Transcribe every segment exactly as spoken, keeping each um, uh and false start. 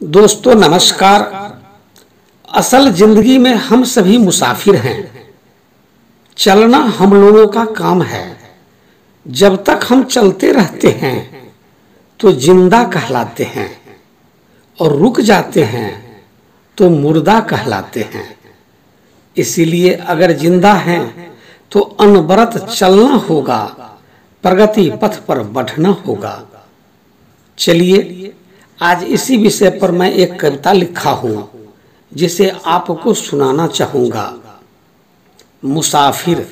दोस्तों नमस्कार। असल जिंदगी में हम सभी मुसाफिर हैं। चलना हम लोगों का काम है। जब तक हम चलते रहते हैं तो जिंदा कहलाते हैं और रुक जाते हैं तो मुर्दा कहलाते हैं। इसीलिए अगर जिंदा हैं तो अनवरत चलना होगा, प्रगति पथ पर बढ़ना होगा। चलिए आज इसी विषय पर मैं एक कविता लिखा हूं जिसे आपको सुनाना चाहूंगा। मुसाफिर।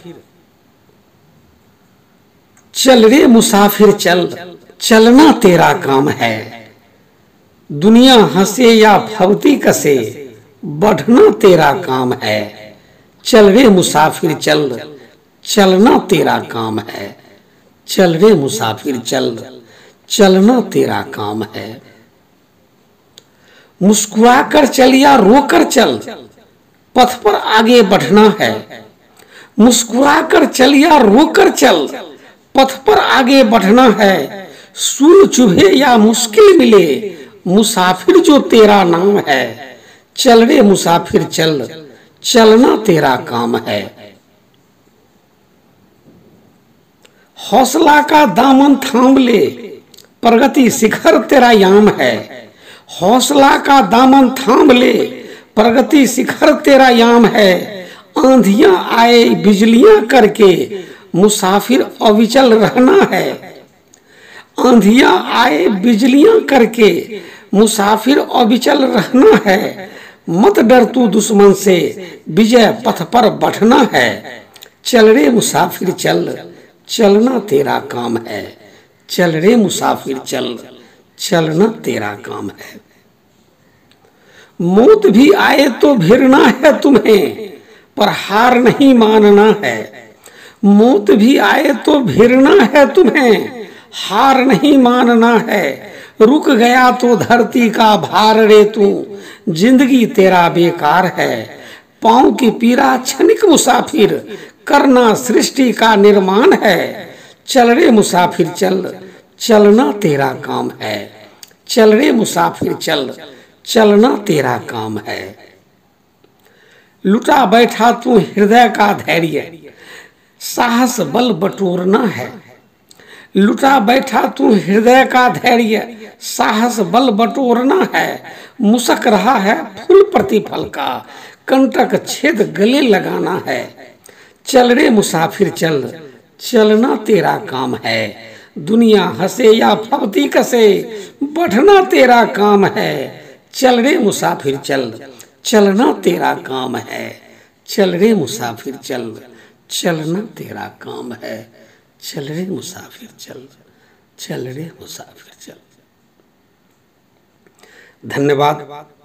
चल रे मुसाफिर चल, चलना तेरा काम है। दुनिया हंसे या भवती कसे, बढ़ना तेरा काम है। चल रे मुसाफिर चल, चलना तेरा काम है। चल रे मुसाफिर चल, चलना तेरा काम है। मुस्कुरा कर चल या रो कर चल, पथ पर आगे बढ़ना है। मुस्कुरा कर चल या रो कर चल, पथ पर आगे बढ़ना है। सूर चुभे या मुश्किल मिले, मुसाफिर जो तेरा नाम है। चल रे मुसाफिर चल, चलना तेरा काम है। हौसला का दामन थाम ले, प्रगति शिखर तेरा याम है। हौसला का दामन थाम ले, प्रगति शिखर तेरा याम है। आंधियां आए बिजलियां करके, मुसाफिर अविचल रहना है। आंधियां आए बिजलियां करके, मुसाफिर अविचल रहना है। मत डर तू दुश्मन से, विजय पथ पर बढ़ना है। चल रे मुसाफिर चल, चलना तेरा काम है। चल रे मुसाफिर चल, चलना तेरा काम है। मौत भी आए तो भिड़ना है तुम्हें, पर हार नहीं मानना है। मौत भी आए तो भिड़ना है तुम्हें, हार नहीं मानना है। रुक गया तो धरती का भार रे तू, जिंदगी तेरा बेकार है। पांव की पीड़ा क्षणिक मुसाफिर, करना सृष्टि का निर्माण है। चल रे मुसाफिर चल, चलना तेरा काम है। चल रे मुसाफिर चल, चलना तेरा काम है। लुटा बैठा तू हृदय का धैर्य, साहस बल बटोरना है। लुटा बैठा तू हृदय का धैर्य, साहस बल बटोरना है। मुसक रहा है फूल प्रतिफल का, कंटक छेद गले लगाना है। चल रे मुसाफिर चल, चलना तेरा काम है। दुनिया हंसे या फबती कसे, बढ़ना तेरा काम है। चल रे मुसाफिर चल, चलना तेरा काम है। चल रे मुसाफिर चल, चलना तेरा काम है। चल रे मुसाफिर चल, चल रे मुसाफिर चल। धन्यवाद।